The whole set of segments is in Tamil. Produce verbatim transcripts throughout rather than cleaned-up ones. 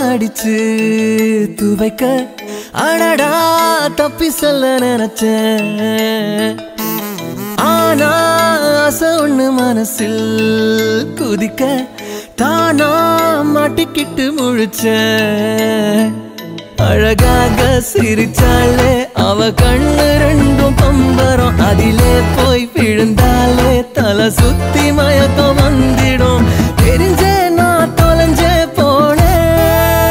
அடிச்சு துவைக்க அடடா தப்பி சொல்ல நினைச்சேன். ஆனா ஆசை ஒண்ணு மனசில் குதிக்க தானா மாட்டிக்கிட்டு முழிச்சேன். அழகாக சிரிச்சாலே அவ கண்ணு ரெண்டும் பம்பரம், அதிலே போய் விழுந்தாலே தலை சுத்தி மயக்கம் வந்திடும். தெரிஞ்சே நான் தொலைஞ்சே போனேன்.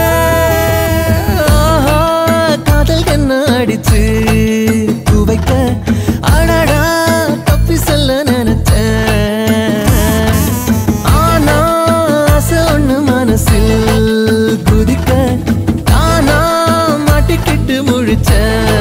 காதல் என்ன அடிச்சு துவைக்க அடடா தப்பி சொல்ல நினைச்சேன். ஆனா ஆசை ஒண்ணு மனசில் குதிக்க தானா மாட்டிக்கிட்டு முழிச்சேன்.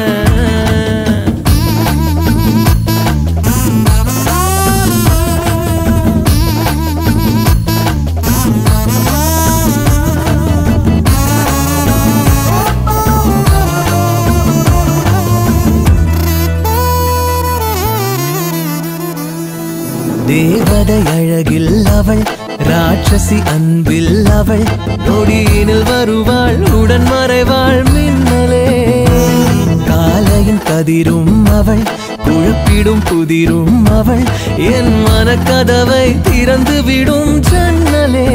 தேவதை அழகில் அவள், ராட்சசி அன்பில் அவள், நொடியினில் வருவாள் உடன் மறைவாள் மின்னலே. காலையின் கதிரும் அவள், குழப்பிடும் புதிரும் அவள், என் மனக்கதவை திறந்து விடும் ஜன்னலே.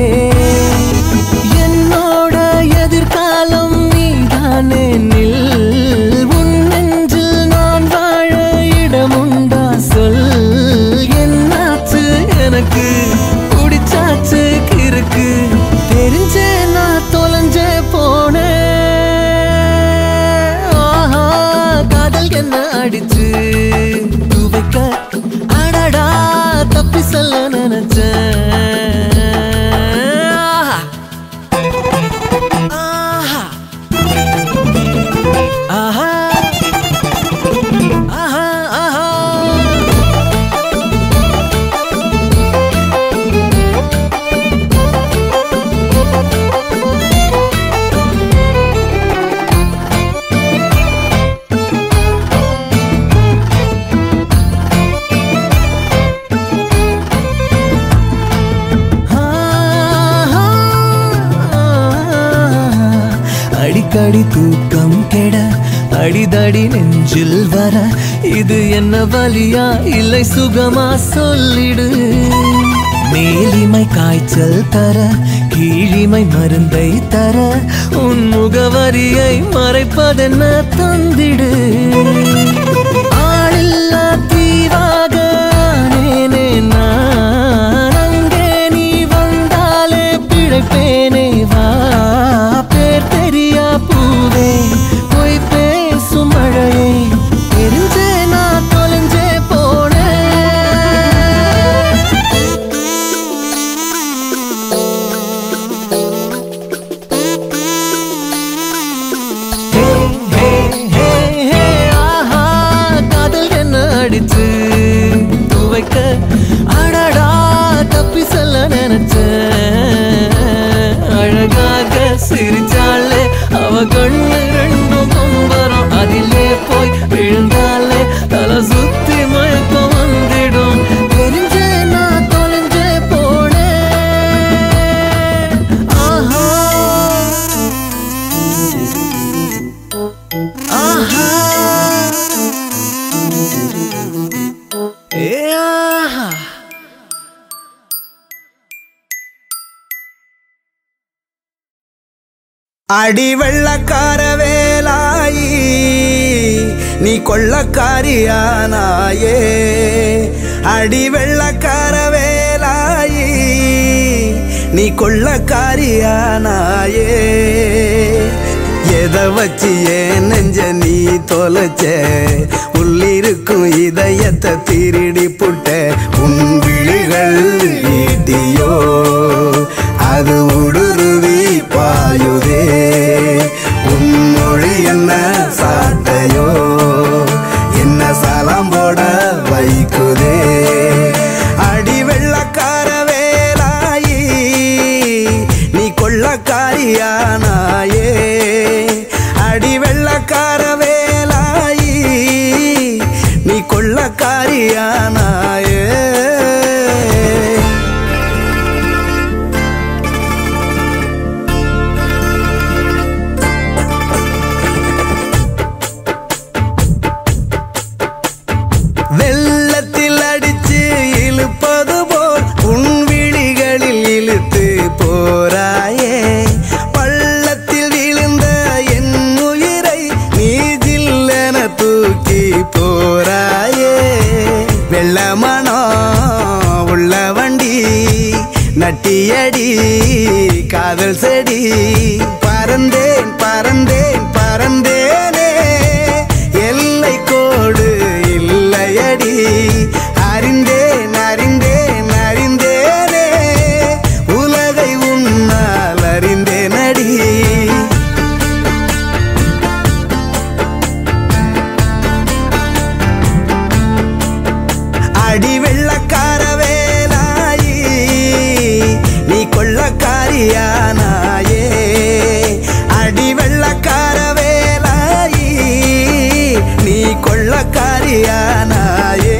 என்னோட எதிர்காலம் நீதானே நில், உன் நெஞ்சில் நான் வாழ இடமுண்டா சொல். எனக்கு பிடிச்சாச்சு கிறுக்கு, தெரிஞ்சே நான் தொலைஞ்சே போனேன். ஆஹா காதல் என்ன அடிச்சு துவைக்க அடடா தப்பி சொல்ல நினைச்சேன். ஆஹா ஆஹா ஆஹா ஆஹா அடிக்கடி தூக்கம் கெட அடிதடி நெஞ்சில் வர, இது என்ன வலியா இல்லை சுகமா சொல்லிடு. மேலிமை காய்ச்சல் தர கீழிமை மருந்தை தர, உன் முகவரியை மறைப்பதென்ன தந்திடு. ஆளில்லா தீவாக நேனே நான், அங்கே நீ வந்தாலே பிழைப்பேனே வா. தெரியா பூவே போய் பேசும் மழையே, தெரிஞ்சே நான் தொலைஞ்சே போனேன். ஆஹா காதல் என்ன அடிச்சு துவைக்க அடடா தப்பி சொல்ல நினைச்சேன். அழகாக சிரிச்சாலே அவ கண்ணு ரெண்டும் பம்பரம், அதிலே போய் விழுந்தாலே தலை சுத்தி மயக்கம் வந்திடும். தெரிஞ்சே நான் தொலைஞ்சே போனேன். ஆஹா ஆஹா ஏ ஆஹா. அடி வெள்ளக்கார வேலாயி நீ கொள்ளக்காரியானாயே. அடி வெள்ளக்கார வேலாயி நீ கொள்ளக்காரியானாயே. எதை வச்சு ஏன் நெஞ்ச நீ தொலைச்ச, உள்ளிருக்கும் இதயத்தை திருடி புட்ட. உன் விழிகள் ஈட்டியோ அது உடுருவி பாயுதே, உன் மொழி என்ன சாட்டையோ என்ன சலாம் போட வைக்குதே. அடி வெள்ளக்கார வேலாயி நீ கொள்ளக்காரியானாயே. அடி வெள்ளக்கார வேலாயி நீ கொள்ளக்காரியானாயே. காதல் செடி பறந்தேன் பறந்தேன் பறந்தேனே எல்லை கோடு இல்லையடி அறிந்தேன் அறிந்தேன் அறிந்தேனே உலகை உன்னால் அறிந்தேனடி அடி வெள்ளக்கார வேலாயி நீ கொள்ளக்காரியானாயே அடி வெள்ளக்கார வேலாயி நீ கொள்ளக்காரியானாயே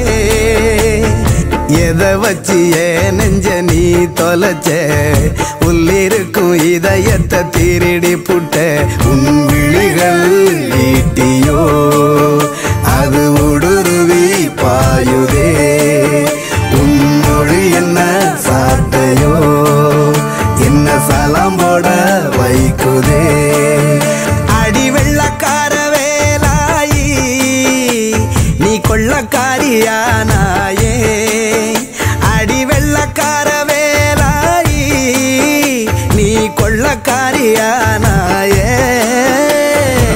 எதை வச்சு ஏன் நெஞ்ச நீ தொலைச்ச உள்ளிருக்கும் இதயத்தை திருடி புட்ட உன் விழிகள் ஈட்டியோ அது ஊடுருவி பாயுதே உன் மொழி என்ன சாட்டையோ என்ன சலாம் போட வைக்குதே அடி வெள்ளக்கார வேலாயி நீ கொள்ளக்காரியானாயே அடி வெள்ளக்கார வேலாயி நீ கொள்ளக்காரியானாயே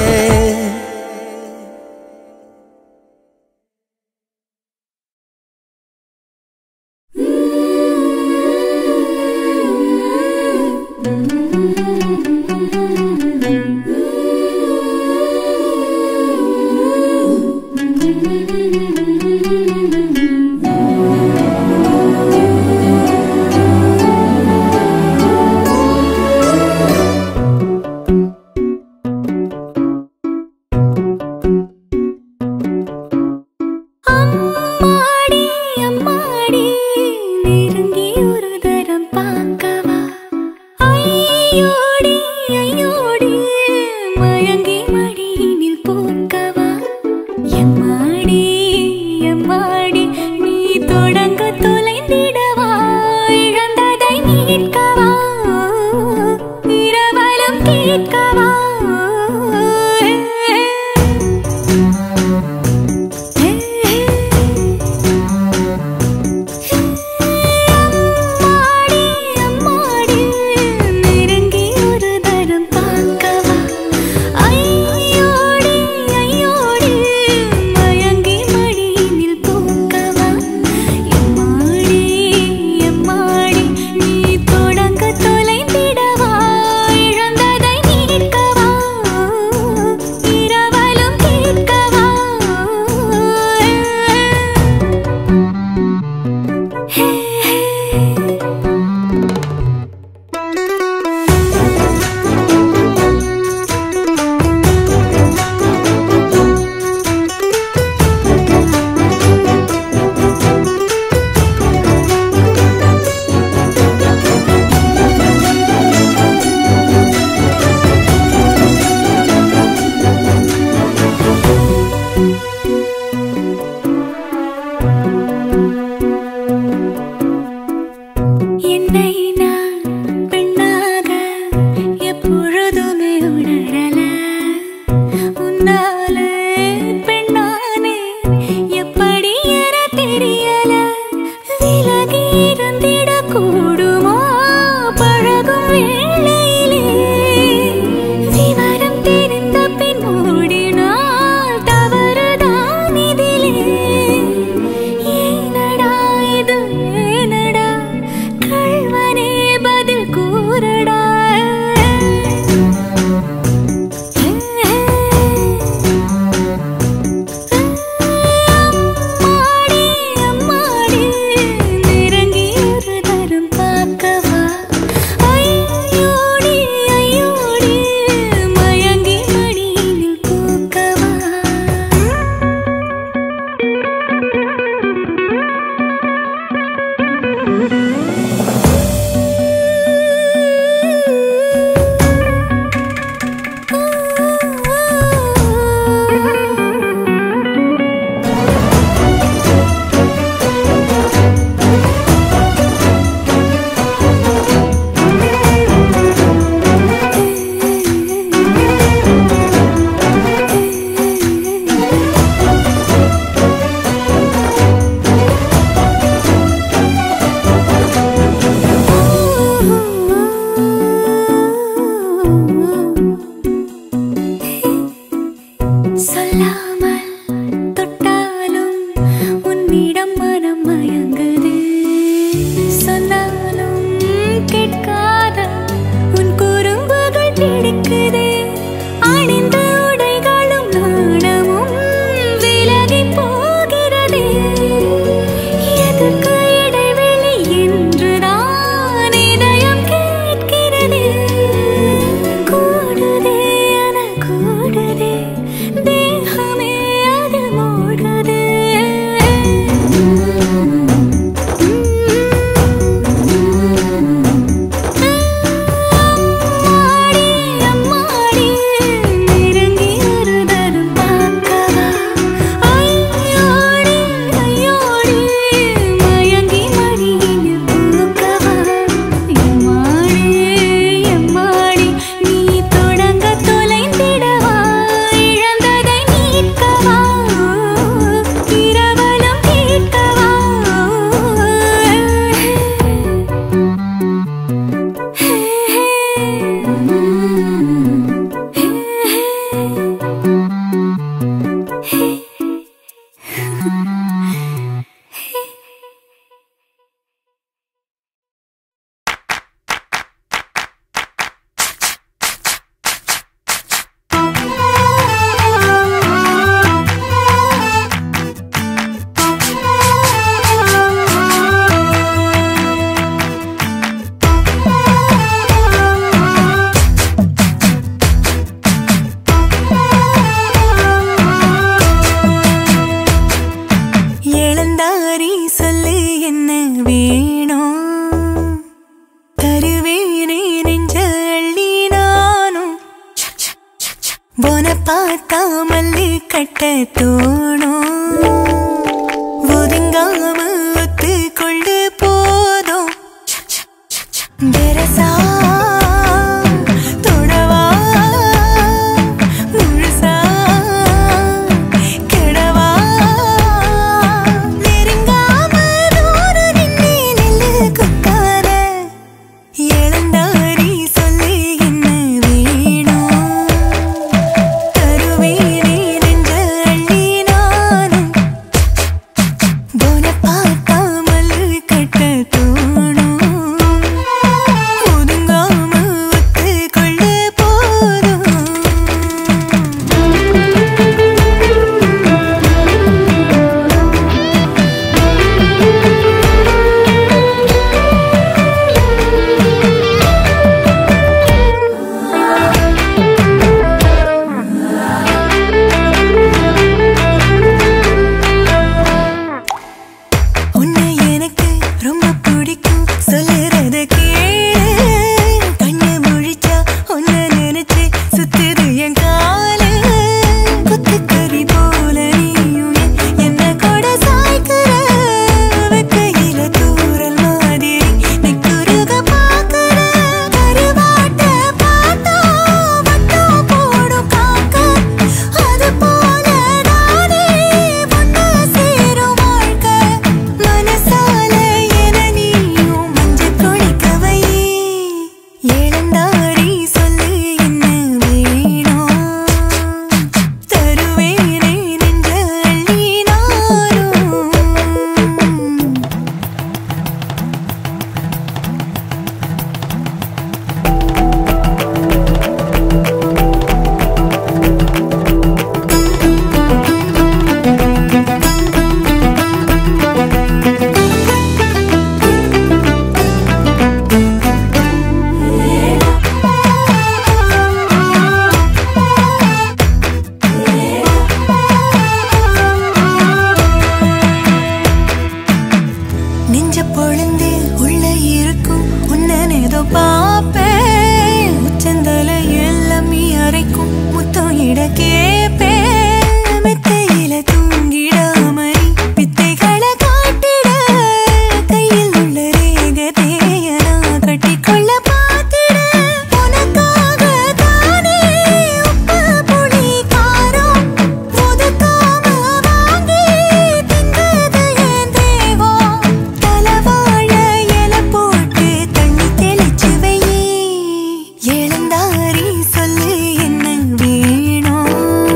ஏளந்தாரி சொல்லு என்ன வேணும்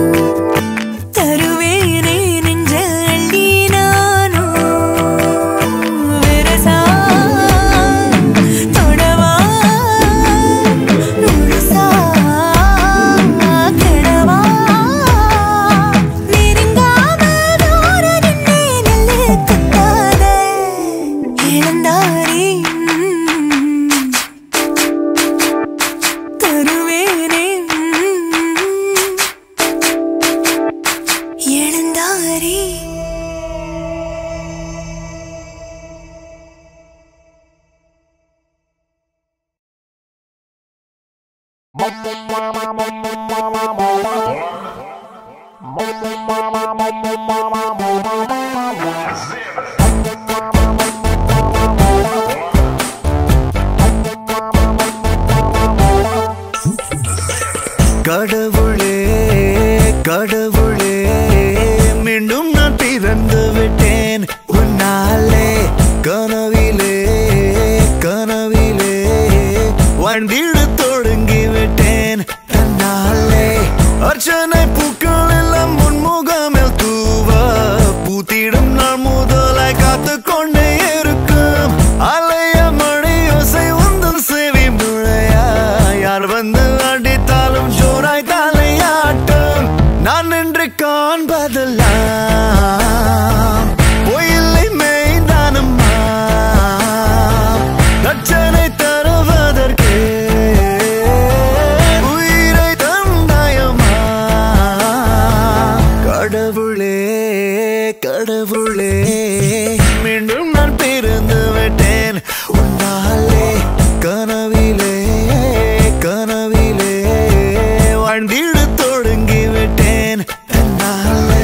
கடவுளே கடவுளே மீண்டும் நான் பிறந்து விட்டேன் உன்னாலே கனவிலே கனவிலே வாழ்ந்திட தொடங்கி விட்டேன் தன்னாலே அர்ச்சனை பூக்கள் எல்லாம் முன்முகமில் தூவ பூத்திடும் நாள் முதலாய் காத்து கொண்டே இருக்கும் அலைய மழை யோசை உந்தன் சேவை முழையா யார் வந்து அடித்தாலும் ஜோராய் தலையாட்டும் நான் என்று காண்பதெல்லாம் பொயில்லை மெய்தானம்மா ரட்சனை தருவதற்கே உயிரை தந்தாயம்மா கடவுளே கடவுளே மீண்டும் நான் பிறந்து விட்டேன் உன்னாலே கனவிலே கனவிலே வாழ்ந்திட தொடங்கி விட்டேன் தன்னாலே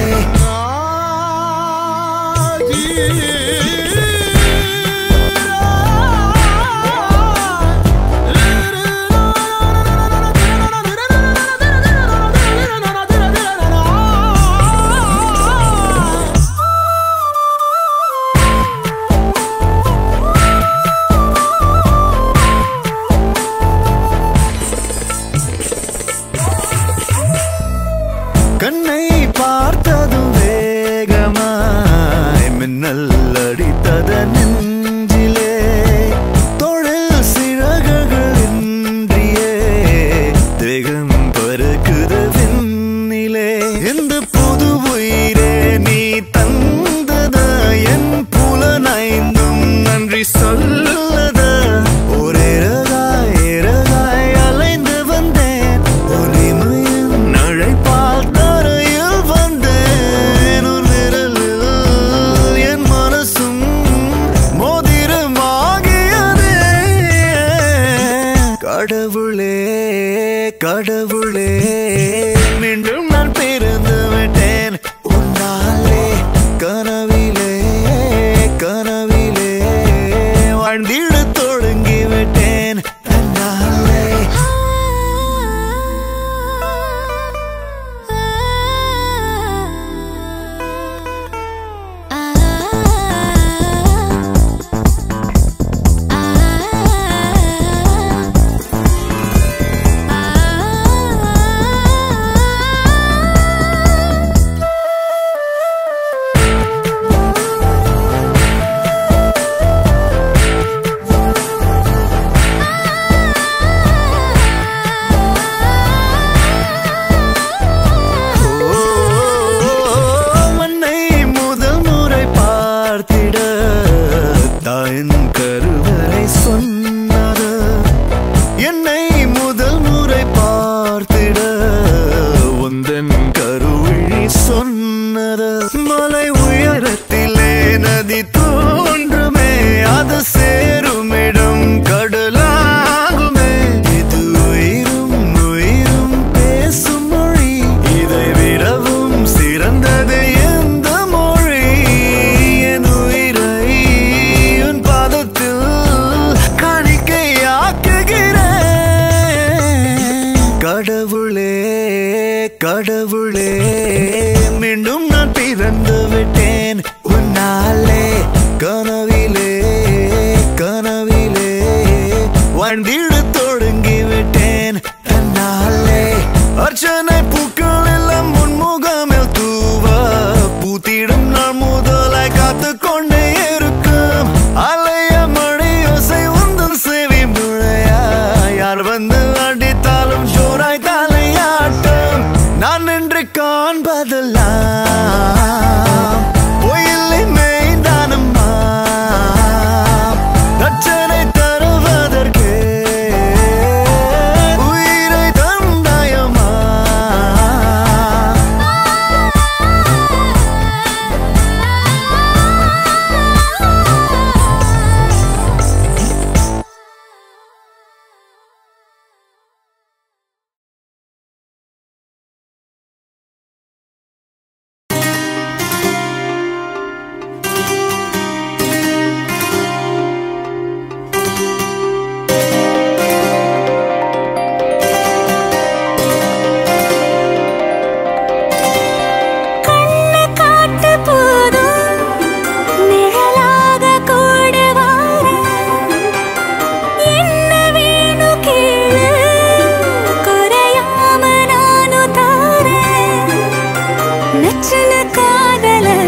கண்ணை பார்த்ததும் வேகமாய் மின்னல் அடித்தத நெஞ்சிலே தொழில் சிறகுகளின்றியே தேகம் பறக்குது விண்ணிலே இந்த புது உயிரே நீ தந்தத என் புலனைந்தும் நன்றி சொல்லத ஒரே ரகாய் ரகாய் அலைந்து வந்தேன் ஒளிமையின் நழைப்பால் கடவுளே கடவுளே மீண்டும் நான் பிறந்து விட்டேன் உன்னாலே கனவிலே கனவிலே வாழ்ந்திட தொடங்கி விட்டேன் தன்னாலே தாயின் கருவறை சொன்னது என்னை முதல் முறை பார்த்திட உந்தன் கருவிழி சொன்னது மலை உயரத்திலே நதி தோன்றுமே அது சேருமிடம் கடலாகுமே இது உயிரும் உயிரும் பேசும் மொழி இதை விடவும் சிறந்தது எந்த மொழி என் உயிரை கடவுளே கடவுளே மீண்டும் நான் பிறந்து விட்டேன் உன்னாலே கனவிலே கனவிலே வாழ்ந்திட தொடங்கி விட்டேன் தன்னாலே அர்ச்சனை பூக்கள் எல்லாம் முன்முகமில் தூவ பூத்திடும் நாள் முதலாய் காத்து கொண்டே இருக்கும் அலைய மழை யோசை உந்தன் சேவை முழையா யார் வந்து அடித்தாலும் ஜோராய் தலையாட்டும் நான் என்று காண்பதெல்லாம் பொயில்லை மெய்தானம்மா ரட்சனை தருவதற்கே உயிரை தந்தாயம்மா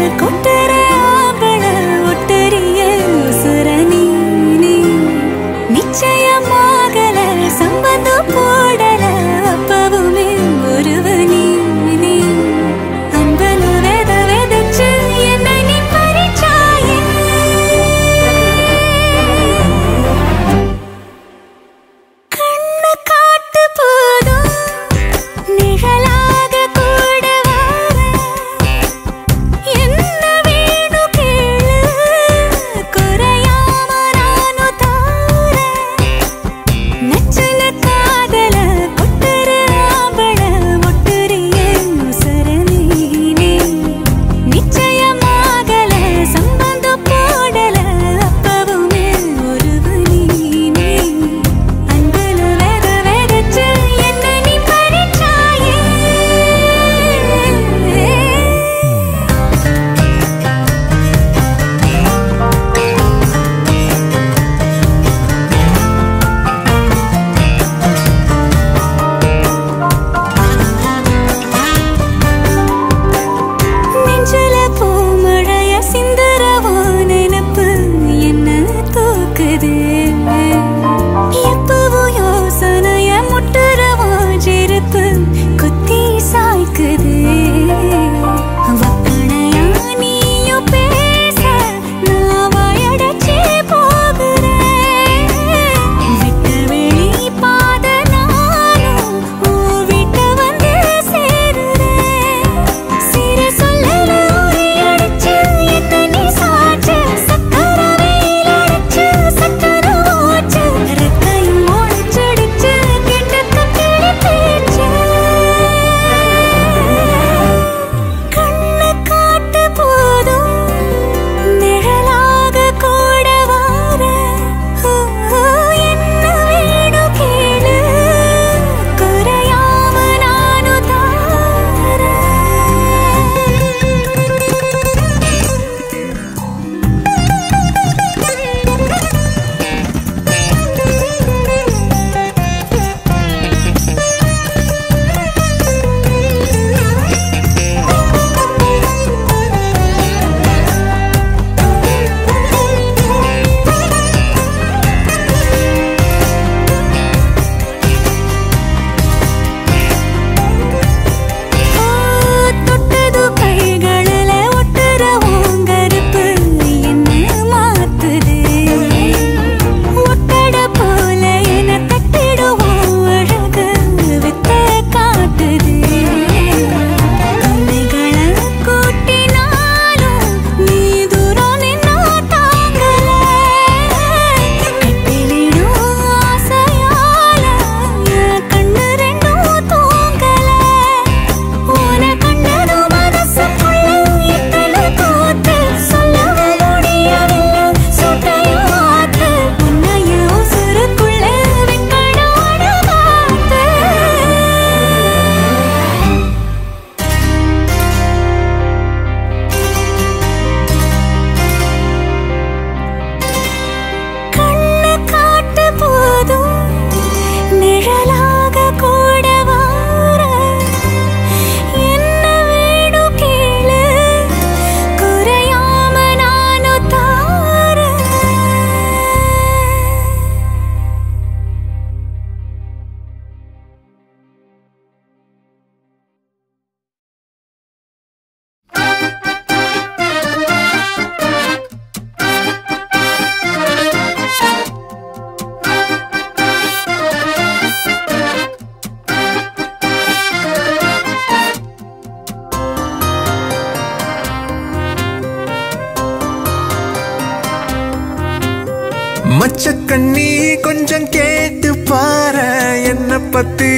மச்சக்கண்ணி கொஞ்சம் கேட்டு பாரு என்ன பத்தி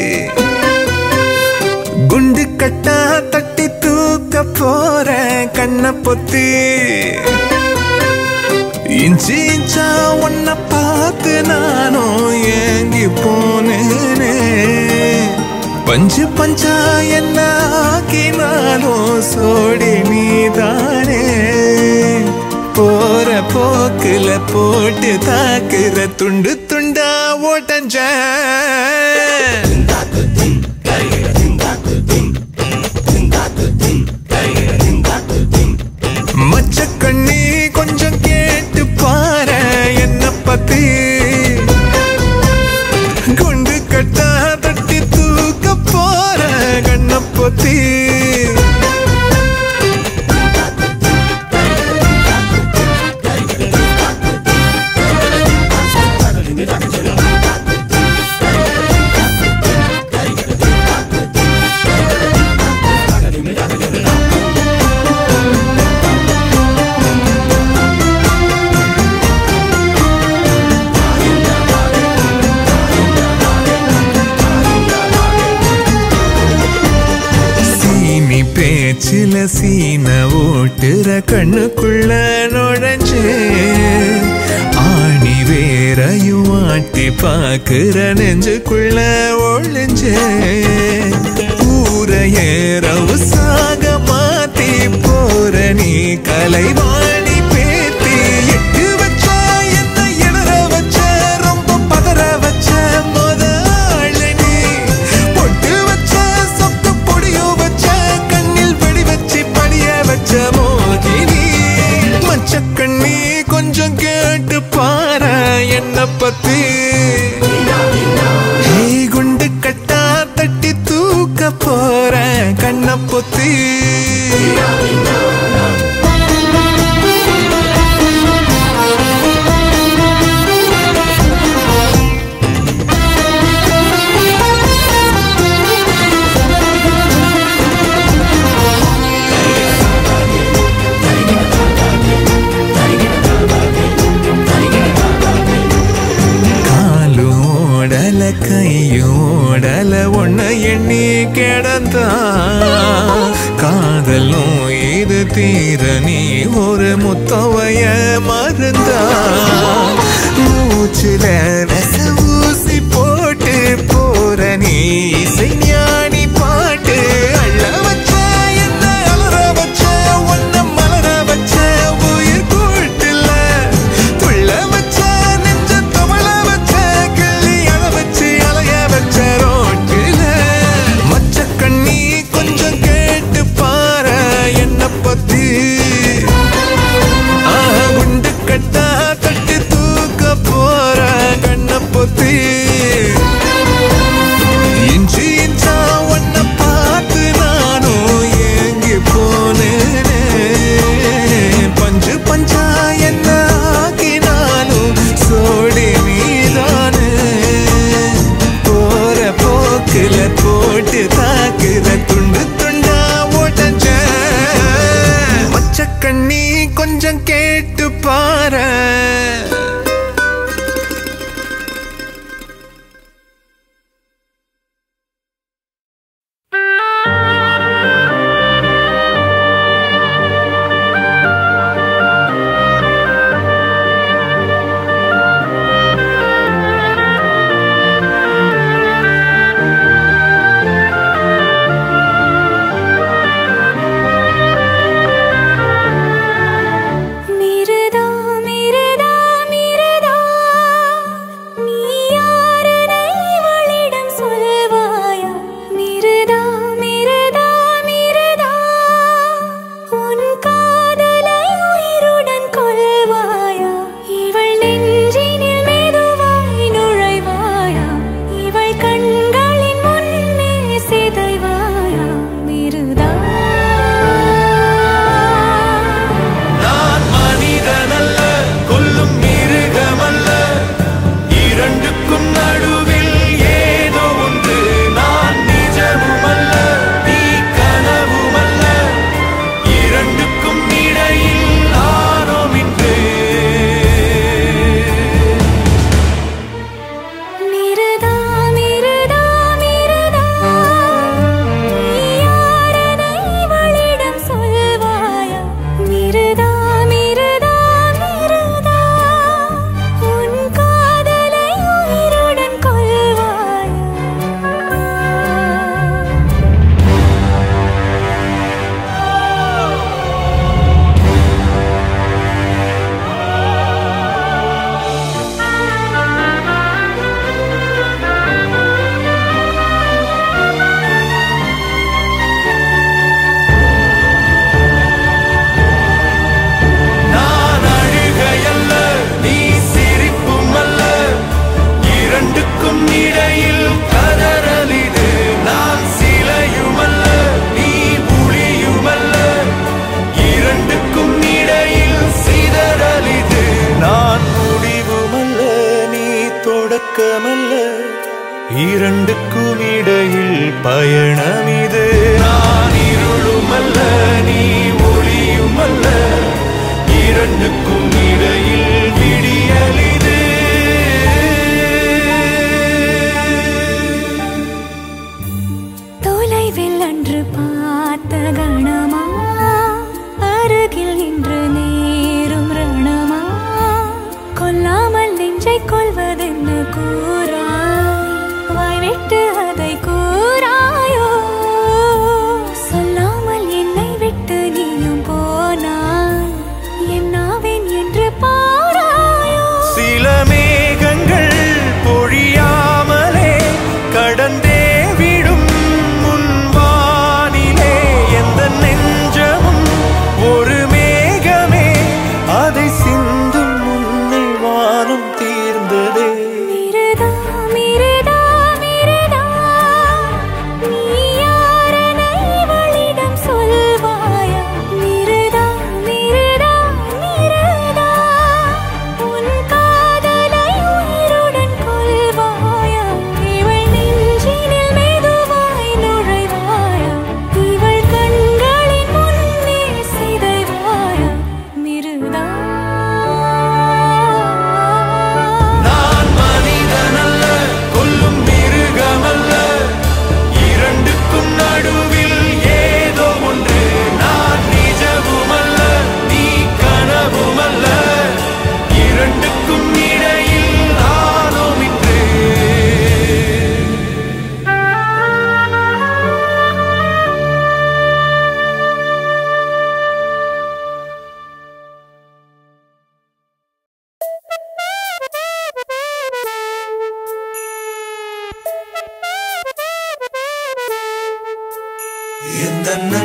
குண்டு கட்டா தட்டி தூக்க போற கண்ண பொத்தி இஞ்சி இஞ்சா உன்ன பார்த்து நானும் ஏங்கி போனேனே பஞ்சு பஞ்சா என்ன ஆக்கினாலும் சோடி நீதானே போற போக்குல போட்டு தாக்குற துண்டு துண்டா ஓட்டஞ்ச Ding, நீ பேச்சில சீன ஓட்டுற கண்ணுக்குள்ள நுழைஞ்சே ஆணி வேறையும் ஆட்டி பாக்குற நெஞ்சுக்குள்ள ஒழிஞ்சே ஊரையேறவு சாக மாத்தி போற நீ கலைவாணி பேத்தி எட்டு வச்ச என்ன எழுற வச்ச ரொம்ப பதற வச்ச முதல் நீ பொட்டு வச்ச சொத்து பொடியோ வச்ச கண்ணில் வெடி வச்சு படிய வச்ச மோகினி மச்ச கண்ணி கொஞ்சம் கேட்டு பாரு என்ன பத்தி குண்டு கட்டா தட்டி தூக்க போற கண்ண பொத்தி கையோடல ஒன்ன எண்ணி கிடந்தா காதலும் இது தீர நீ ஒரு முத்தவைய மருந்தா மூச்சுல நெச ஊசி போட்டு போற நீ இசை ஞானி பாட்டு அள்ள வச்ச என்ன அலற வச்ச ஒன்ன மலர வச்ச உயிர் கூட்டுல துள்ள வச்ச நெஞ்ச தவள வச்ச கிள்ளி அழ வச்சு அலைய வச்ச ரோட்டில மச்ச கண்ணி கொஞ்சம் கேட்டு பாரு என்ன பத்தி குண்டு கட்டா தட்டி தூக்க போற கண்ண பொத்தி இஞ்சி இஞ்சி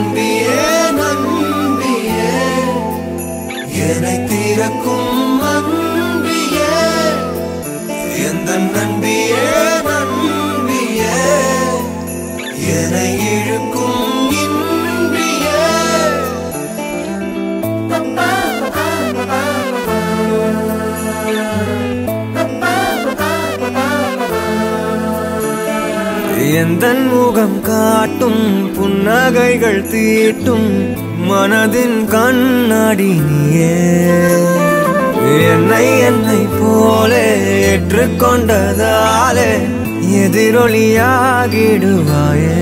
நண்பியே நண்பியே என்னை தீரக்கும் அன்பியே எந்த நண்பியே நண்பியே என்னை இழுக்கும் இன்பியே எந்தன் முகம் காட்டும் புன்னகைகள் தீட்டும் மனதின் கண்ணாடி நீயே என்னை என்னை போலே ஏற்றுக்கொண்டதாலே எதிரொலியாகிடுவாயே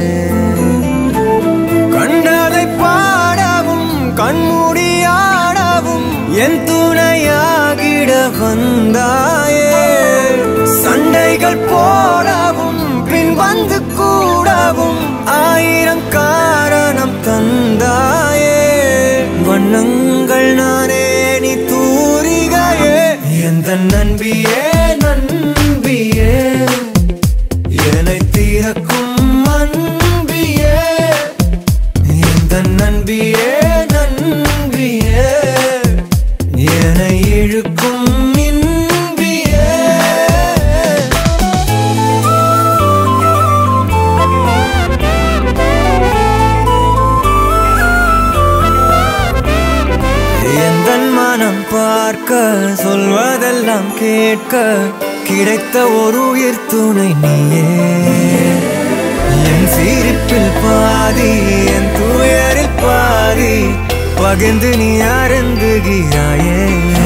கண்டதை பாடவும் கண்மூடியாடவும் என் துணையாகிட வந்தாயே சண்டைகள் போடவும் பின் வந்து கூடவும் ஆயிரம் காரணம் தந்தாயே வண்ணங்கள் நானே நீ தூரிகையே எந்த நண்பியே நண்பியே என்னை தீரக்கும் அன்பியே எந்த நண்பியே நண்பியே என்னை இழுக்கும் இன்பியே எந்தன் மனம் பார்க்க சொல்வதெல்லாம் கேட்க கிடைத்த ஒரு உயிர் துணை நீயே என் சிரிப்பில் பாதி என் துயரில் பாதி பகிர்ந்து நீ அருந்துகிறாயே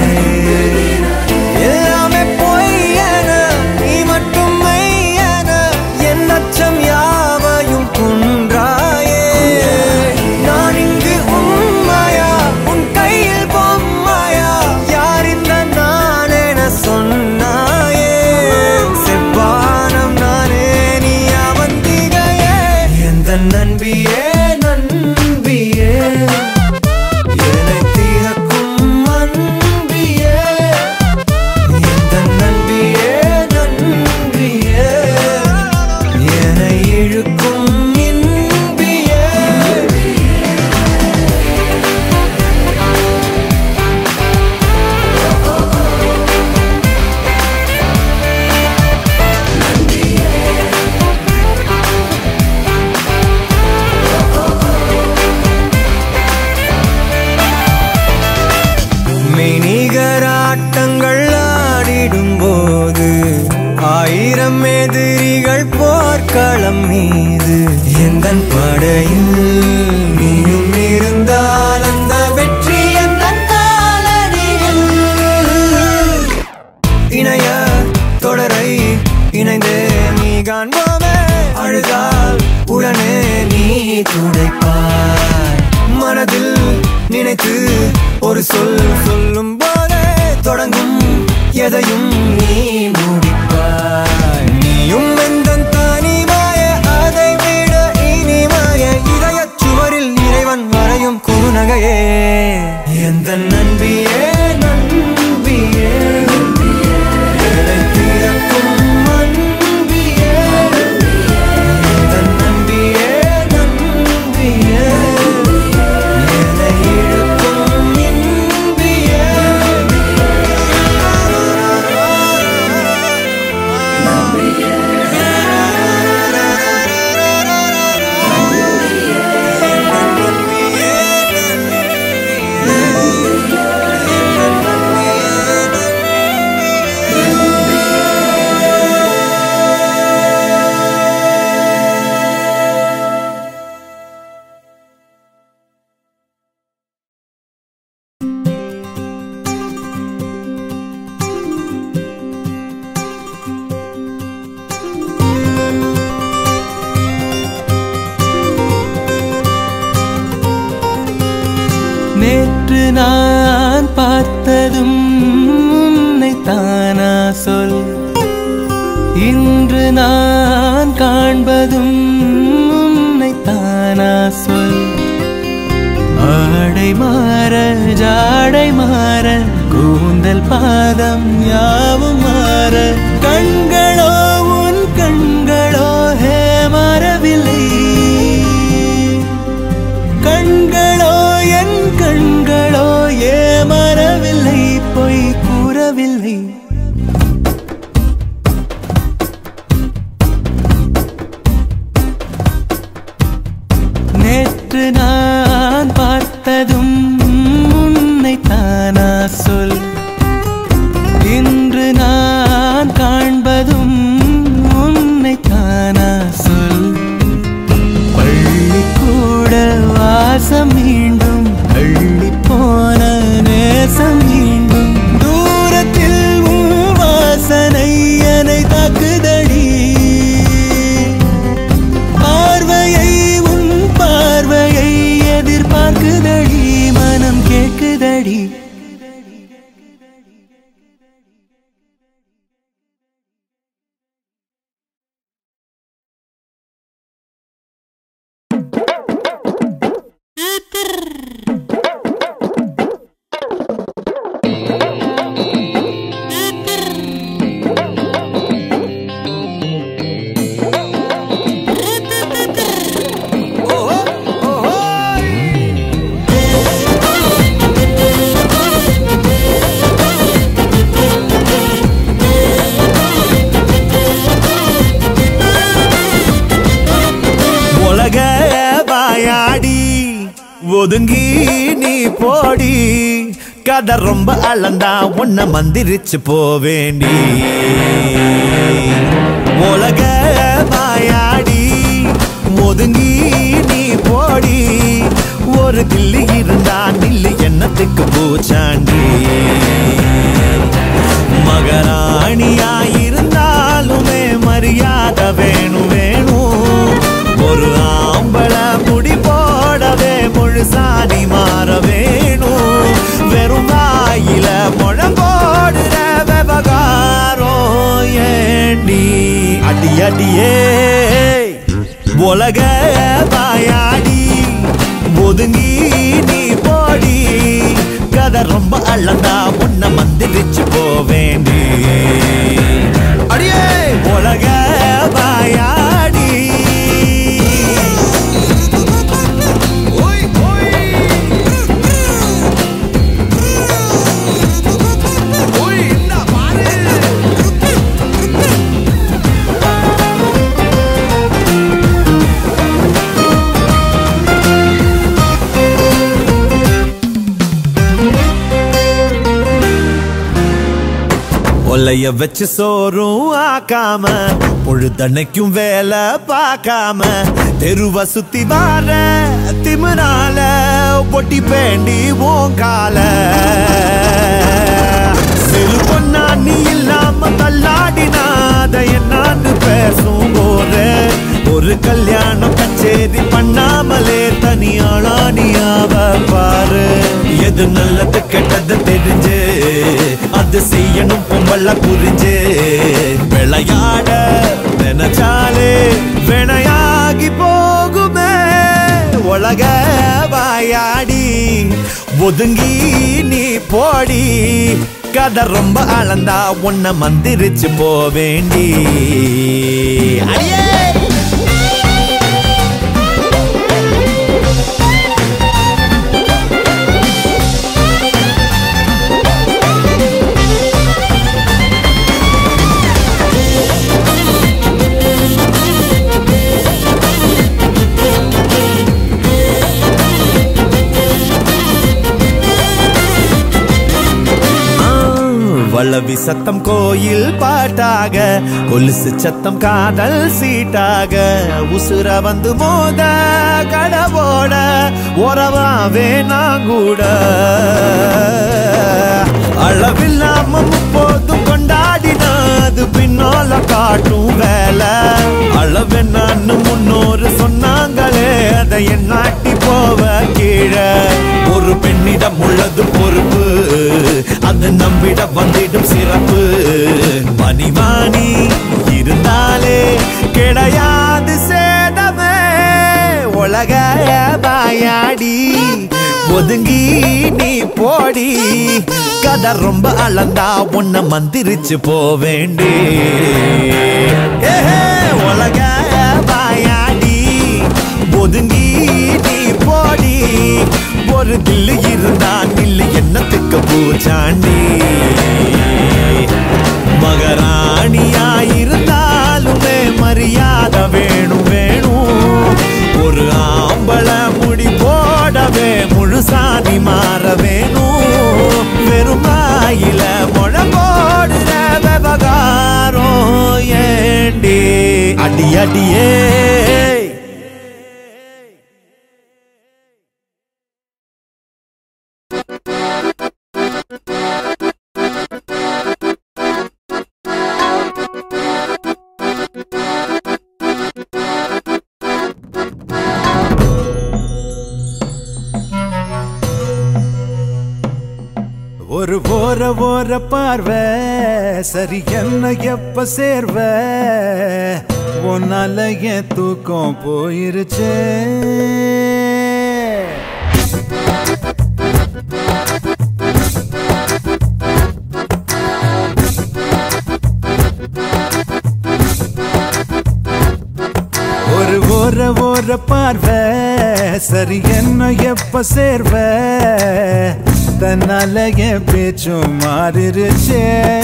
எல்லாமே பொய்யென நீ மட்டும் மெய்யென என் அச்சம் யாவையும் கொன்றாயே நான் இங்கு உண்மையா உன் கையில் பொம்மையா யார் இந்த நான் என சொன்னாயே செவ்வானம் நானே நீ அவந்திகையே எந்த நண்பியே நண்பியே என்னை தீரக்கும் அன்பியே எந்த நண்பியே நண்பியே என்னை இழுக்கும் இன்பியே மெய்நிகராட்டங்கள் ஆடிடும் போது ஆயிரம் எதிரிகள் போர்க்களம் மீது எந்தன் படையில் நீயும் இருந்தால் அந்த வெற்றி எந்தன் காலடியில் இணைய தொடரை இணைந்தே நீ காண்போமே அழுதால் உடனே நீ துடைப்பாய் மனதில் நினைத்து ஒரு சொல் சொல்லும் போதே தொடங்கும் எதையும் நீ முடிப்பாய் நீயும் எந்தன் தனிமாய அதை விட இனிமாய இதயச் சுவரில் இறைவன் வரையும் குறுநகையே எந்த நண்பியே நண்பியே என்னை தீரக்கும் அன்பியே எந்த நண்பியே நண்பியே என்னை இழுக்கும் இன்பியே நேற்று நான் பார்த்ததும் உன்னை தானா சொல் இன்று நான் காண்பதும் உன்னை தானா சொல் ஆடை மாற ஜாடை மாற கூந்தல் பாதம் யாவும் மாற கண்களோ உன் கண்களோ ஹே மாறவில்லை பார்த்ததும் உன்னை தானா சொல். இன்று நான் காண்பதும் உன்னை தானா சொல். பள்ளிக்கூட வாசம் மீண்டும் அள்ளி போன நேசம் மீண்டும் தூரத்தில் உன் வாசனை என்னை தாக்குதடி. பார்வையை உன் பார்வையை எதிர்பார்க்குதடி, மனம் கேட்குதடி. ஒதுங்கி நீ போடி, கதை ரொம்ப அளந்தா உன்னை மந்திரிச்சு போவேண்டி. உலக வாயாடி ஒதுங்கி நீ போடி, ஒரு கிள்ளி இருந்தா நில்லு என்னத்துக்கு பூச்சாண்டி. மகராணியாயிருந்தாலுமே மரியாதை வேணும் வேணும். ஒரு ஆம்பள முடி போடவே முழுசாணி மாற வேணும். வெறும் வாயில முழங்கோடுற விவகாரம் ஏண்டி அடி அடியே. உலக வாயாடி ஒதுங்கி நீ போடி, கதை ரொம்ப அளந்தா உன்னை மந்திரிச்சு போவேண்டி. அடியே உலக வாயாடி. ஒலைய வச்சு சோறும் ஆக்காம, பொழுதன்னைக்கும் வேலை பார்க்காம, தெருவ சுத்தி வார திமிரால பொட்டி பேண்டி ஓங்கால. செலு பொண்ணா நீ இல்லாம தள்ளாடினாத என்னான்னு பேசும் போது, ஒரு கல்யாணம் கச்சேரி பண்ணாமலே தனியாளா நீயாவ பாரு. எது நல்லது கெட்டது தெரிஞ்சு அது செய்யணும் பொம்பள புரிஞ்சு. விளையாட நினைச்சாலே வினையாகி போகுமே. உலக வாயாடி ஒதுங்கி நீ போடி, கதை ரொம்ப அளந்தா உன்னை மந்திரிச்சு போவேண்டி. அடியே வளவி சத்தம் கோயில் பாட்டாக, கொலுசு சத்தம் காதல் சீட்டாக, உசுர வந்து மோத கடவோட உறவாவே நான் கூட. அளவில்லாம முப்போதும் கொண்டாடினது பின்னால காட்டும் வேலை. அளவு நான் முன்னோரு சொன்னாங்களே அதை என்னாட்டி போவ கீழே. ஒரு பெண்ணிடம் உள்ளது பொறுப்பு, அது நம்பிட வந்திடும் சிறப்பு. பனிவாணி இருந்தாலே கிடையாது சேதமே. உலக வாயாடி ஒதுங்கி நீ போடி, கதை ரொம்ப அளந்தா உன்னை மந்திரிச்சு போவேண்டி. உலக வாயாடி ஒதுங்கி நீ போடி, ஒரு தில்லு இருந்தா நில்லு என்னத்துக்கு பூச்சாண்டி. மகராணியாயிருந்தாலுமே மரியாதை வேணும் வேணும். ஒரு ஆம்பள முடி போடவே முழு முழுசாதி மாற வேணும் வெறும் வாயில முழங்கோடுற விவகாரம் ஏண்டி அடி அடியே ஒரு ஓர ஓர பார்வை சரி என்ன எப்ப சேர்வ உன்னால என் தூக்கம் போயிருச்சே ஒரு ஓர ஓர பார்வை சரி என்ன எப்ப சேர்வ தன்னால என் பேச்சும் மாறிருச்சே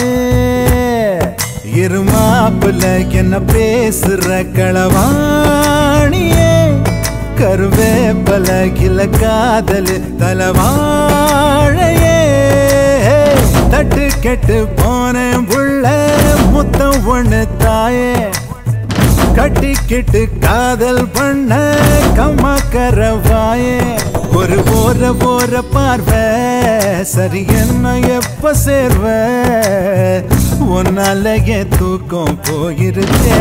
இருமாப்புல என்ன பேசுற களவாணியே கருவேப்பல கில காதல் தலவாழையே தட்டு கெட்டு போனேன் உள்ள முத்தம் ஒண்ணு தாயே கட்டிக்கிட்டு காதல் பண்ண கம்மா கரவாயே ஒரு போற போற பார்வை சரி என்ன எப்ப சேர்வ உன்னால என் தூக்கம் போயிருச்சே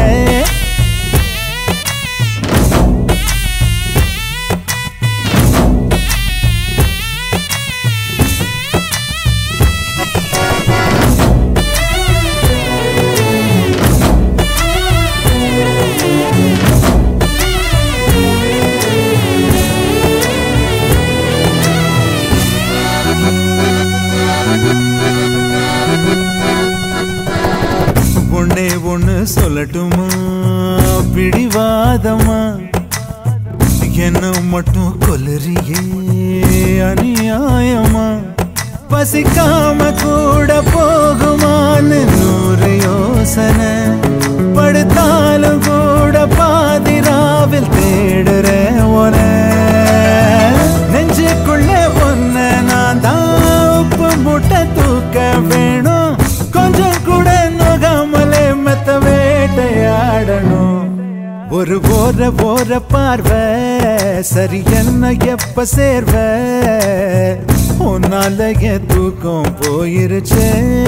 ஒன்னே ஒண்ணு சொல்லட்டுமா பிடிவாதமா என்ன மட்டும் கொல்லறியே அநியாயமா பசிக்காம கூட போகுமான்னு நூறு யோசனை படுத்தாலும் கூட பாதிராவில் தேடுறேன் ஒன நெஞ்சுக்குள்ள ஒன்ன நான் தான் உப்பு முட்டை தூக்க வேணும் கொஞ்சம் கூட நோகாமலே மெத்த வேட்டையாடணும் ஒரு போற போற பார்வை சரி என்ன எப்ப சேர்வ உன்னால என் தூக்கம் போயிருச்சே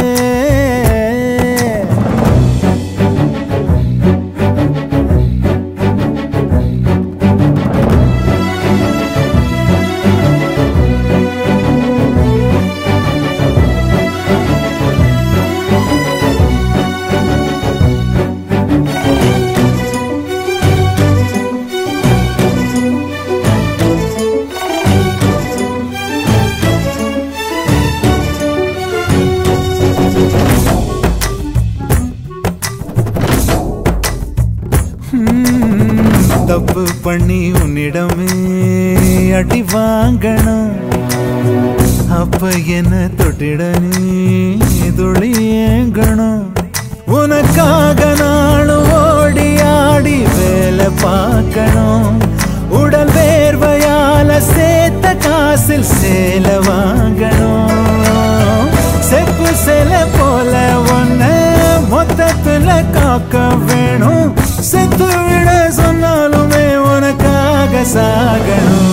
தப்பு பண்ணி உன்னிடமே அடி வாங்கணும் அப்ப என்ன தொட்டிட நீ துளியேங்கணும் உனக்காக நானும் ஓடி ஆடி வேலை பார்க்கணும் உடல் வேர்வையால சேர்த்த காசில் சேல வாங்கணும் செப்பு சேல போல ஒன்ன மொத்தத்துல காக்க வேணும் செத்து விட சொன்னாலுமே உனக்காக சாகணும்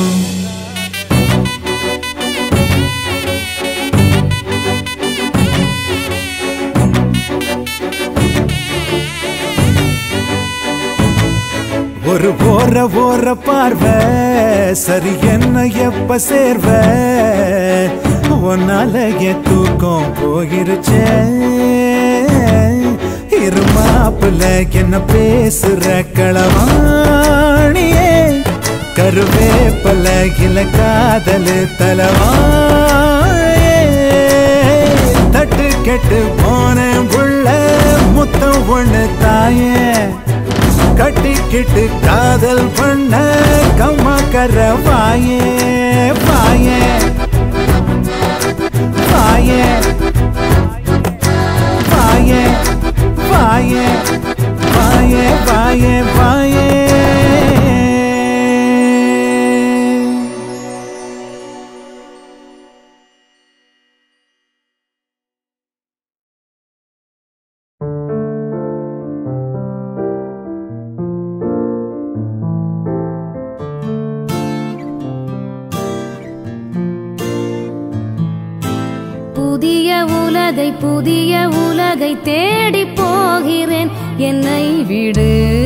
ஒரு போற போற பார்வை சரி என்ன எப்ப சேர்வ உன்னால என் தூக்கம் போயிருச்சே இருமாப்புல என்ன பேசுற களவாணியே கருவேப்பல கில காதல் தலவாயே தட்டு கெட்டு போனேன் உள்ள முத்தம் ஒண்ணு தாயே கட்டிக்கிட்டு காதல் பண்ண கம்மா கரவாயே வாயே வாயே வாயே வாயே வாயே வாயே வாயே புதிய உலகை புதிய உலகை தேடி போகிறேன் என்னை விடு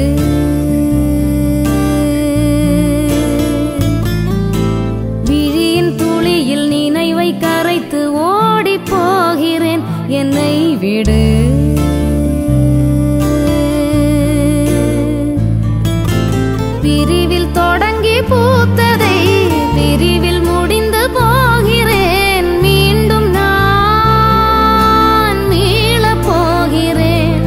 விழியின் துளியில் நினைவை கரைத்து ஓடி போகிறேன் என்னை விடு பிரிவில் தொடங்கி பூத்ததை பிரிவில் முடிந்து போகிறேன் மீண்டும் நான் மீள போகிறேன்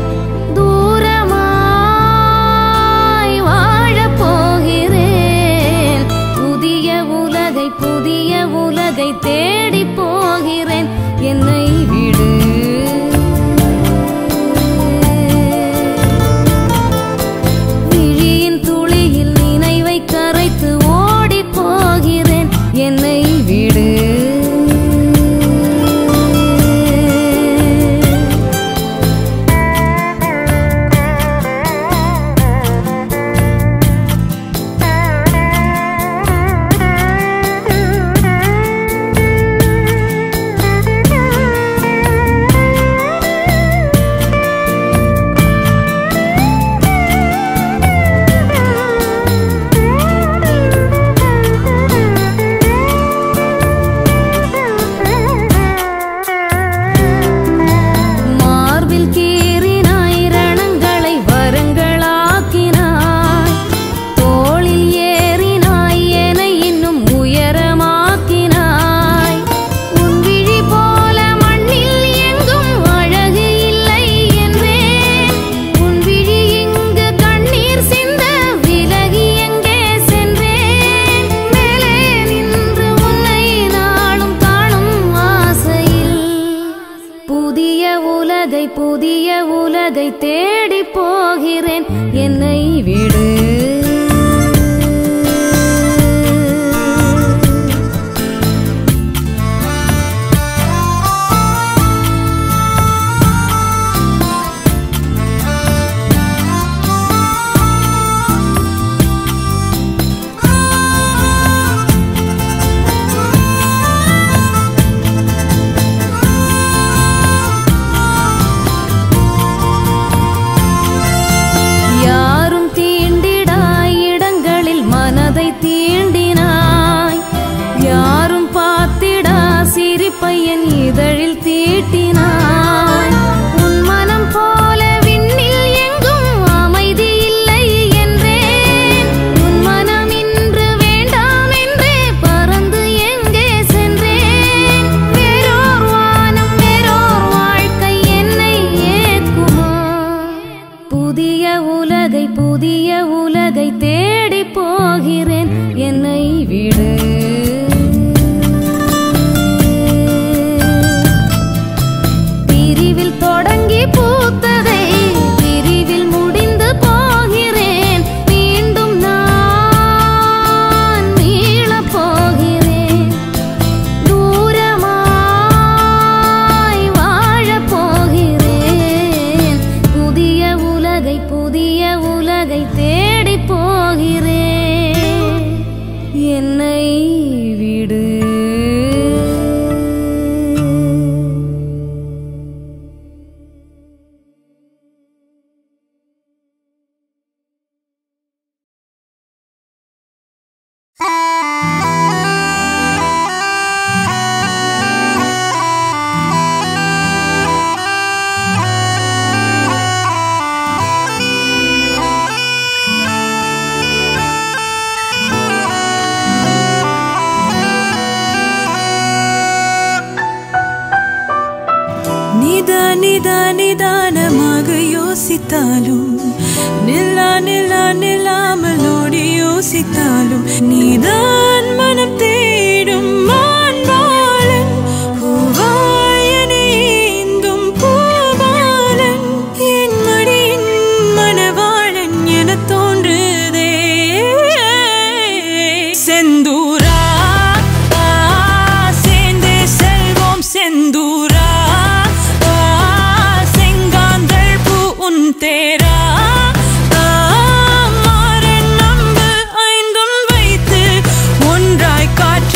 தூரமாய் வாழ போகிறேன் புதிய உலகை புதிய உலகை தேடி போகிறேன் என்னை விடு என்னை விடு புதிய உலகை தேடி போகிறேன் என்னை விடு தீண்டினாய் யாரும் பார்த்திடா சிரிப்பையன் இதழில் தீட்டினாய் உன் மனம் போல விண்ணில் எங்கும் அமைதி இல்லை என்றேன் உன் மனம் இன்று வேண்டாம் என்றே பறந்து எங்கே சென்றேன் வேறோர் வானம் வேறோர் வாழ்க்கை என்னை ஏற்குமா புதிய உலகை புதிய உலகை தேடி போகிறேன் என்னை விடு பிரிவில் தொடங்கி பூத்ததை பிரிவில் முடிந்து போகிறேன் மீண்டும் நான் மீள போகிறேன் தூரமாய் வாழ போகிறேன் புதிய உலகை புதிய உலகை தேடி போகிறேன் என்னை விடு நிதானமாக யோசித்தாலும் நில்லா நில்லா நில்லாமலோடி யோசித்தாலும் நீதான் மனம் தேடும் மான்பாலன் பூவாயனேந்தும் பூபாலன் என் மடியின் மணவாளன் என தோன்றுதே செந்தூரா சேர்ந்தே செல்வோம் செந்தூரா तेरा मारे नंब ஐந்தும் வைத்து ஒன்றாய் காற்று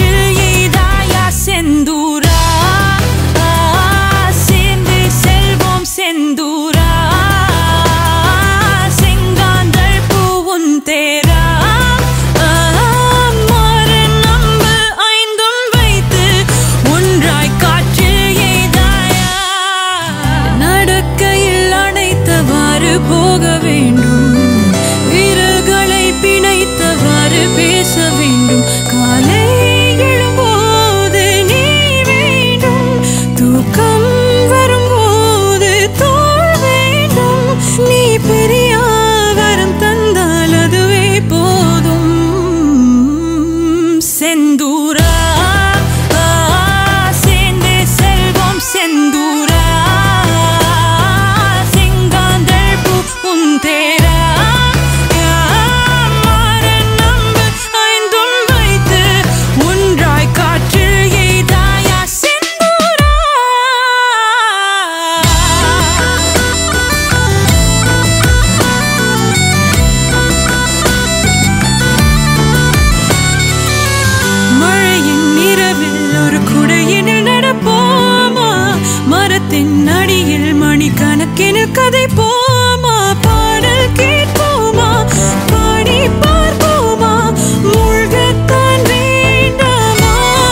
நமக்கென கதை போமா பாடல் கேட்போமா பாடி பார்ப்போமா மூழ்கத்தான் வேண்டாமா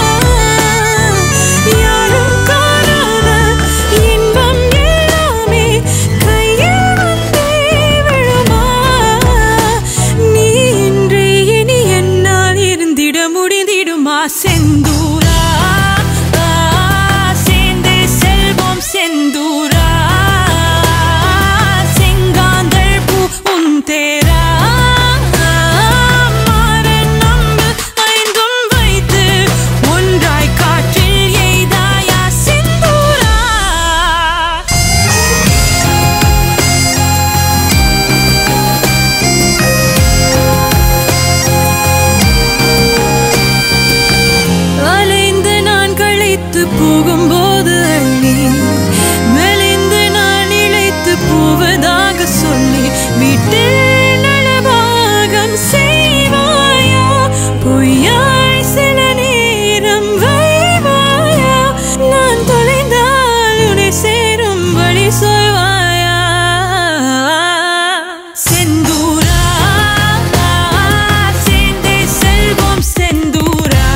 யாரும் காணாத இன்பம் எல்லாமே கையில் வந்தே விழுமா நீ இன்றே இனி என்னால் இருந்திட முடிந்திடுமா செந்தூரா சேர்ந்தே செல்வோம் செந்தூரா செங்காந்தள் பூ உன் தேரா மாறன் நம்பு ஐந்தும் வைத்து ஒன்றாய் காற்றில் எய்தாயா செந்தூரா அலைந்து நான் களைத்து போகும்போது அள்ளி மெலிந்து நான் இழைத்து போவதாக சொல்லி வீட்டில் நலபாகம் செய்வாயா பொய்யாய் சில நேரம் வைவாயா நான் தொலைந்தால் உன்னை சேரும் வழி சொல்வாயா செந்தூரா சேர்ந்தே செல்வோம் செந்தூரா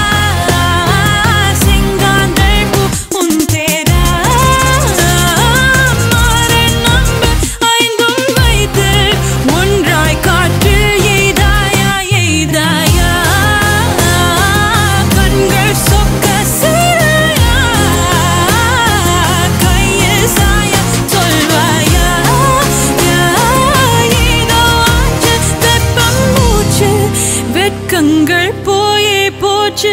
செங்காந்தள் பூ உன் தேரா மாறன் நம்பு ஐந்தும் வைத்து ஒன்றாய் காற்றில் எய்தாயா எய்தாயா கண்கள் சொக்க செய்தாயா கையில் சாய சொல்வாயா ஏதோ ஆச்சு வெப்பம் மூச்சு வெட்கங்கள் போயே போச்சு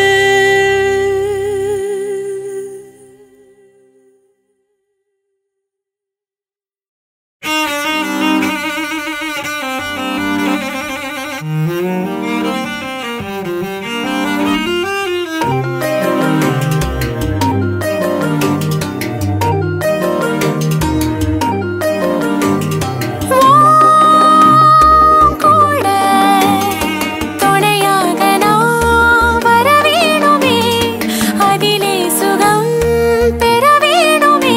கூட துணையாக நான் வர வேணுமே அதிலே சுகம் பெற வேணுமே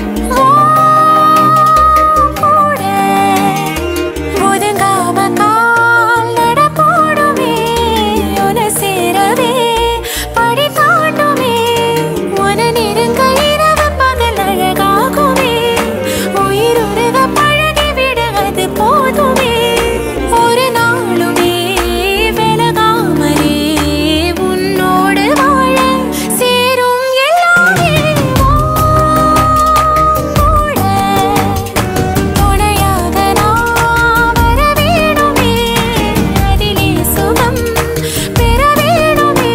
கூட ஒதுங்காம கால் நட போடுமே உன சேரவே படி தாண்டுமே உன நெருங்க இரவு பகல் அழகாகுமே உயிருருக பழகி விட அது போதுமே ஒரு நாளுமே விலகாமலே உன்னோடு வாழ சேரும் எல்லாமே கூட துணையாக நான் வர வேணுமே அதிலே சுகம் பெற வேணுமே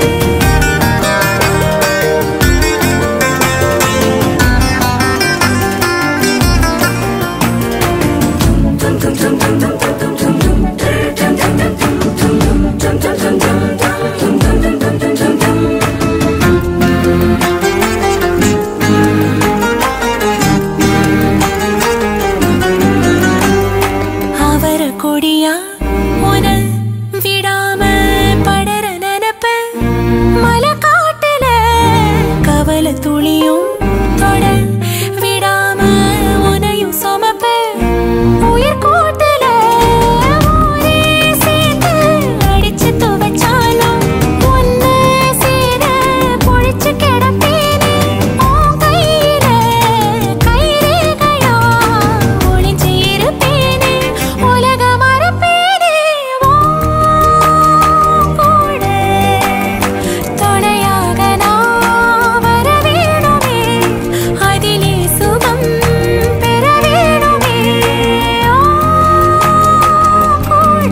அவர கொடியா உன விடாம படர நினப்ப மலை காட்டுல கவல துளியும் தொட விடாம உனையும் சுமப்ப உயிர் கூட்டுல ஊரே சேர்ந்து அடிச்சு துவைச்சாலும் ஒன்னு சேர பொழிச்சு கிடப்பேனே உன் கையில கைரேகையா ஒளிஞ்சு இருப்பேனே உலக மறப்பேனே கூட துணையாக நான் வர வேணுமே அதிலே சுகம் பெற வேணுமே கூட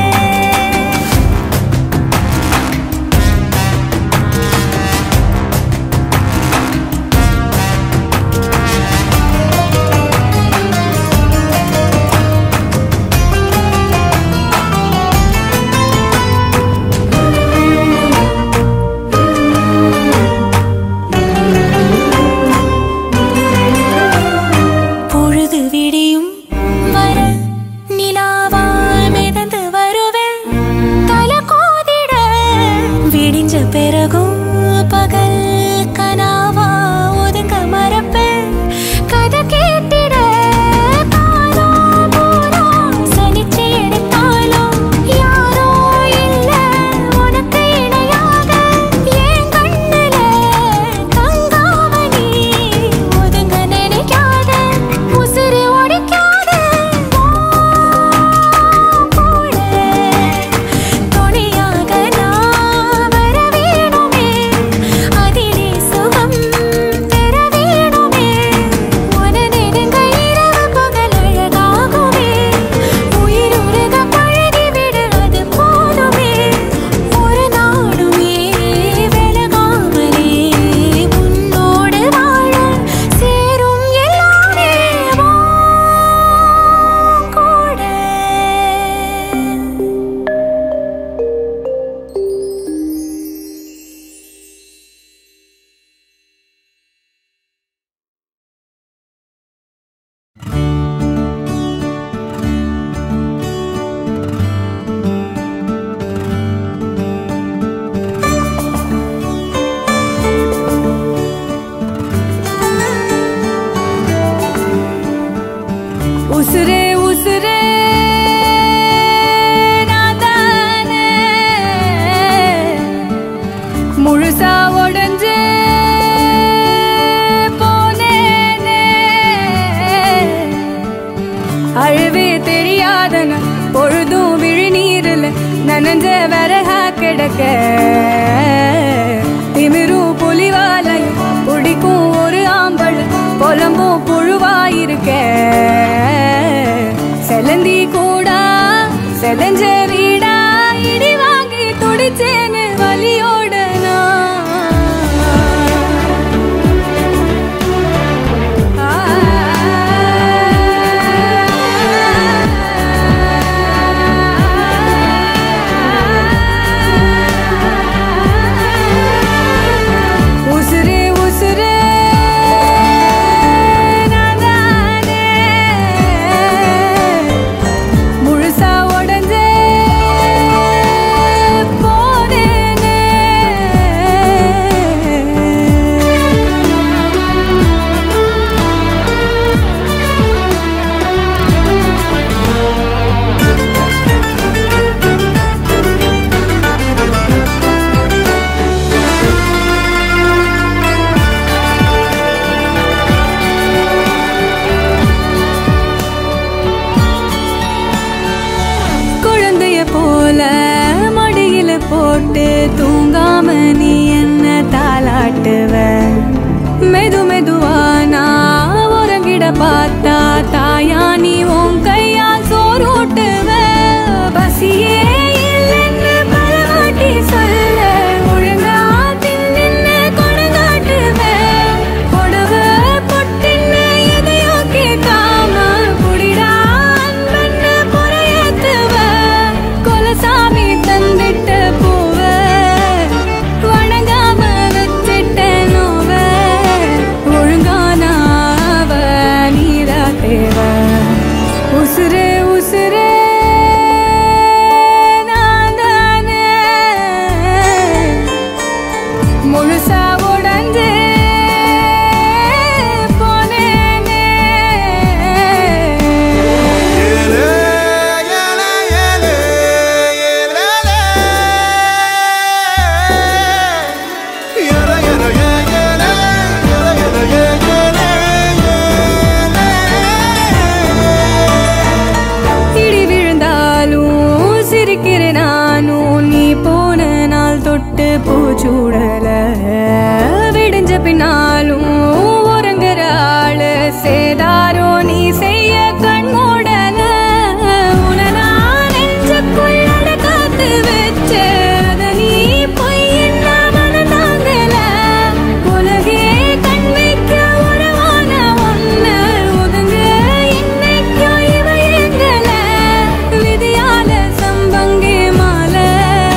பொழுது விடியும் வர நிலாவால் மிதந்து வருவேன் தலை கோதிட விடிஞ்ச பிறகும் பகல் கனாவா ஒதுங்க மறப்பேன் கதை முழுசா உடஞ்சே போனேனே அழுவே தெரியாதன பொழுதும் விழிநீரில் நனஞ்ச வரகா கிடக்க திமிரும் புலிவாலையும் பிடிக்கும் ஒரு ஆம்பள் புலம்பும் புழுவாயிருக்க செலந்தி கூடா செதஞ்ச வீடா இடி வாங்கி துடிச்சேன்னு வலியோட போட்டு தூங்காம நீ என்ன தாளாட்டுவ மெது மெதுவா நான் உறங்கிட பார்த்தா தாயா நீ உன் கையால் சோறூட்டுவ பசியே இல்லைன்னு பலவாட்டி சொல்ல ஒழுங்கா தின்னு கொடங்காட்டுவ கொடவ பொட்டின்னு எதையோ கேட்காம குடிடா அன்பன்னு புறையேத்துவ கொலசாமி தந்திட்ட உசுரே உசுரே நான் தானே முழுசா உடஞ்சே போனேனே பூச்சூடல விடிஞ்ச பின்னாலும் உறங்குற ஆளு சேதாரோ நீ செய்ய கண் மூடல உனனா நெஞ்சுக்குள்ள காத்து வச்ச அத நீ பொய்யின்ன மனதாங்கல உலகே கண் வைக்க உறவான ஒன்ன ஒதுங்க இன்னைக்கோ இவ எங்கல விதியால சம்பங்கே மாலை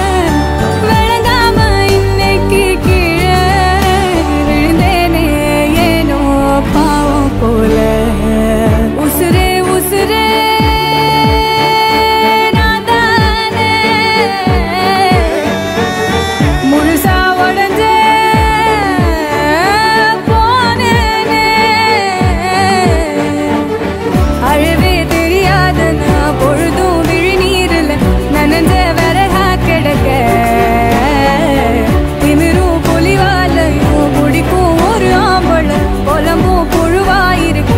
உசுரே உசுரே நான் தானே முழுசா உடஞ்சே போனேனே அழுவே தெரியாதன பொழுதும் விழிநீரில் நனஞ்ச வரகா கிடக்க திமிரும் புலிவாலையும் பிடிக்கும் ஒரு ஆம்பள புலம்பும் புழுவாயிருக்க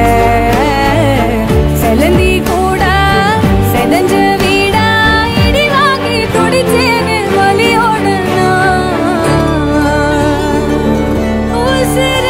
செலந்தி கூடா செதஞ்ச வீடா இடி வாங்கி துடிச்சேன்னு வலியோட உசுரே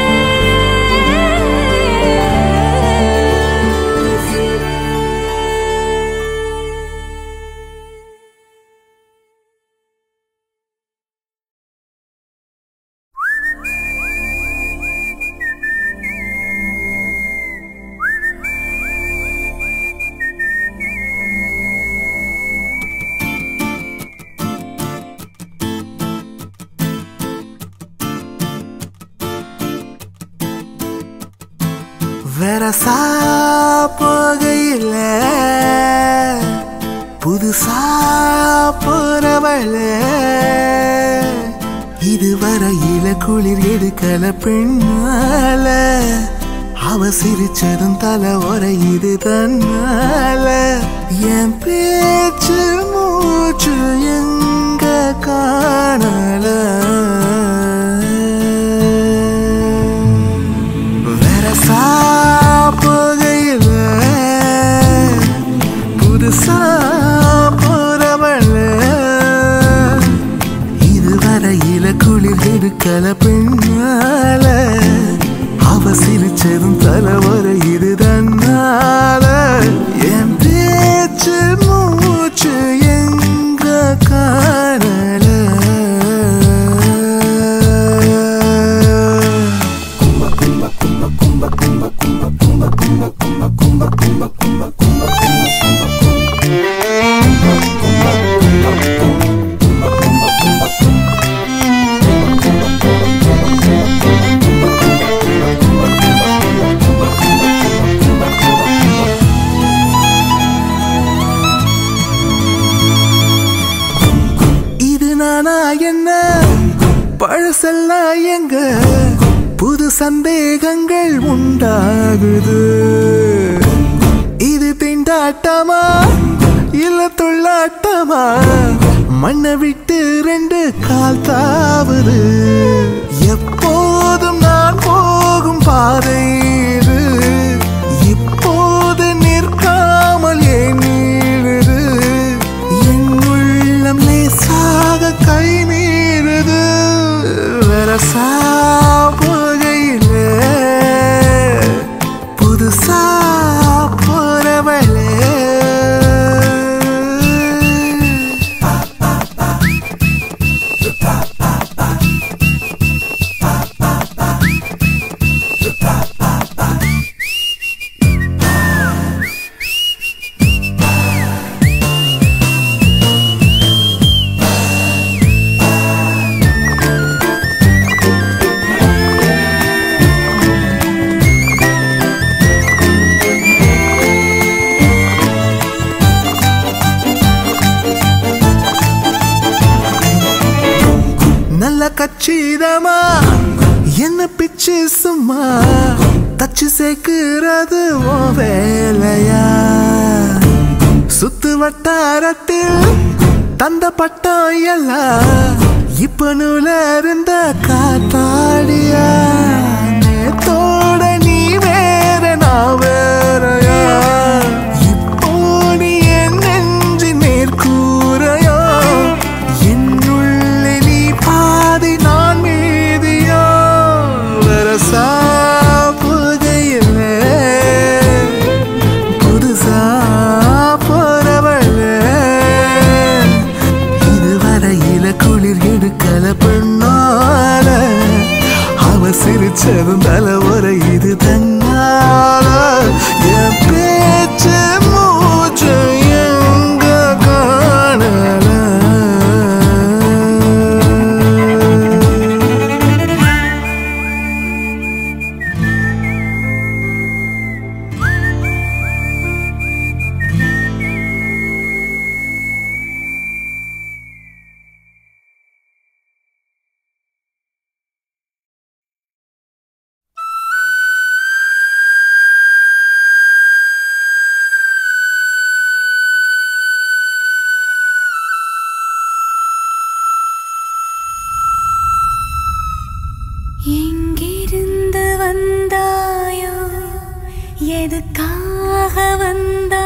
வெரசா போகையில புதுசா போறவள இதுவரையில குளிர் எடுக்கல பெண்ணால அவ சிரிச்சதும் தலை உரையுது தன்னால என் பேச்சு மூச்சு எங்க காணல வரையில குளிர் எடுக்கல பெண்ணால அவ சிரிச்சதும் தலைவரை இது தன்னால என் பேச்சு மூச்சு எங்க காணல என்ன பழசெல்லாம் எங்க புது சந்தேகங்கள் உண்டாகுது இது திண்டாட்டமா இல்ல தொள்ளாட்டமா மண்ணை விட்டு ரெண்டு கால் தாவுது எப்போதும் நான் போகும் பாதை இது இப்போது நிற்காமல் ஏன் நீடுது என் உள்ளம் லேசாக கை மீறுது வரசா போகையில புதுசா போறவளே கச்சிதமா என்ன பிச்சு சும்மா தச்சு சேர்க்கிறது ஓ வேலையா சுத்து வட்டாரத்தில் தந்த பட்டம் எல்லாம் இப்ப நூல இருந்த காத்தாடியா நேத்தோட நீ வேற நான் வேறையா இப்போ நீ என் நெஞ்சு மேற்கூரையா என்னுள்ளே நீ பாதி நான் மீதியா வரசா புதையில புதுசா போறவள இதுவரையில குளிர் எடுக்கல பெண்ணால அவ சிரிச்சதும் தலைவரை இது தன்னால என் பேச்சு மூச்சு எங்க காணல எங்கிருந்து வந்தாயோ எதுக்காக வந்தாயோ